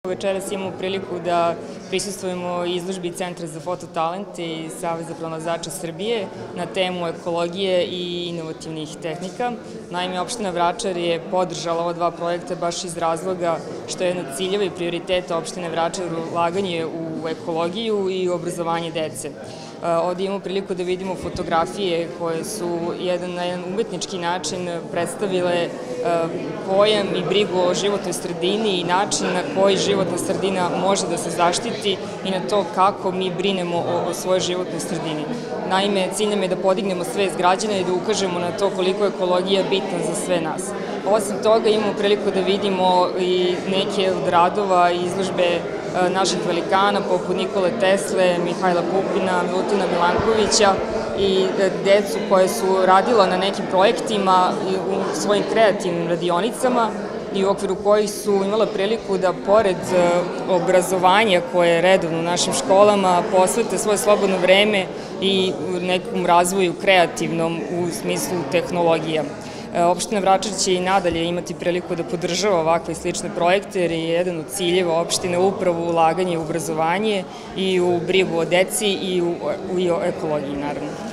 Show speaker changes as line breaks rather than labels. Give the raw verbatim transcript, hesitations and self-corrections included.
Večeras imamo priliku da prisustvujemo izložbi Centra za fototalent i Saveza pronalazača Srbije na temu ekologije i inovativnih tehnika. Naime, opština Vračar je podržala ova dva projekta baš iz razloga što je jedan od ciljeva i prioriteta opštine Vračar ulaganje u ekologiju i obrazovanje dece. Ovde imamo priliku da vidimo fotografije koje su jedan, na jedan umetnički način predstavile pojam i brigu o životnoj sredini i način na koji životna sredina može da se zaštiti i na to kako mi brinemo o, o svojoj životnoj sredini. Naime, cilj nam je da podignemo svest građana i da ukažemo na to koliko je ekologija bitna za sve nas. Osim toga imamo priliku da vidimo i neke od radova i izložbe naših velikana poput Nikole Tesle, Mihajla Pupina, Milutina Milankovića i decu koje su radila na nekim projektima u svojim kreativnim radionicama i u okviru kojih su imala priliku da pored obrazovanja koje je redovno u našim školama posvete svoje slobodno vreme i nekom razvoju kreativnom u smislu tehnologija. Opština Vračar će i nadalje imati priliku da podržava ovakve i slične projekte jer je jedan od ciljeva opštine upravo ulaganje u obrazovanje i u brigu o deci i u, i o ekologiji, naravno.